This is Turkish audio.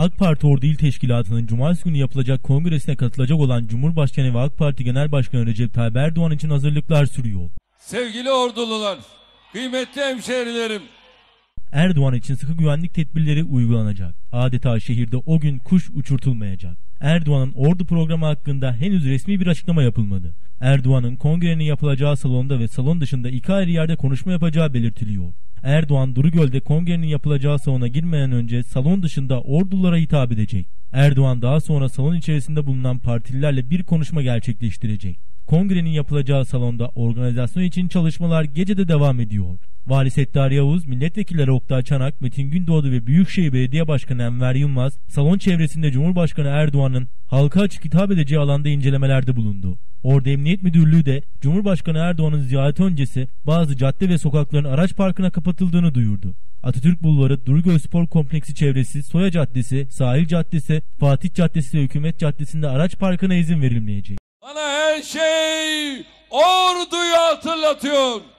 AK Parti Ordu İl Teşkilatı'nın Cumartesi günü yapılacak kongresine katılacak olan Cumhurbaşkanı ve AK Parti Genel Başkanı Recep Tayyip Erdoğan için hazırlıklar sürüyor. Sevgili ordulular, kıymetli hemşehrilerim. Erdoğan için sıkı güvenlik tedbirleri uygulanacak. Adeta şehirde o gün kuş uçurtulmayacak. Erdoğan'ın ordu programı hakkında henüz resmi bir açıklama yapılmadı. Erdoğan'ın kongrenin yapılacağı salonda ve salon dışında iki ayrı yerde konuşma yapacağı belirtiliyor. Erdoğan, Durugöl'de kongrenin yapılacağı salona girmeden önce salon dışında ordulara hitap edecek. Erdoğan daha sonra salon içerisinde bulunan partililerle bir konuşma gerçekleştirecek. Kongrenin yapılacağı salonda organizasyon için çalışmalar gecede devam ediyor. Vali Settar Yavuz, milletvekilleri Oktay Çanak, Metin Gündoğdu ve Büyükşehir Belediye Başkanı Enver Yılmaz, salon çevresinde Cumhurbaşkanı Erdoğan'ın halka açık hitap edeceği alanda incelemelerde bulundu. Ordu Emniyet Müdürlüğü de Cumhurbaşkanı Erdoğan'ın ziyareti öncesi bazı cadde ve sokakların araç parkına kapatıldığını duyurdu. Atatürk Bulvarı, Durugöl Spor Kompleksi çevresi, Soya Caddesi, Sahil Caddesi, Fatih Caddesi ve Hükümet Caddesi'nde araç parkına izin verilmeyecek. Bana her şey orduyu hatırlatıyor.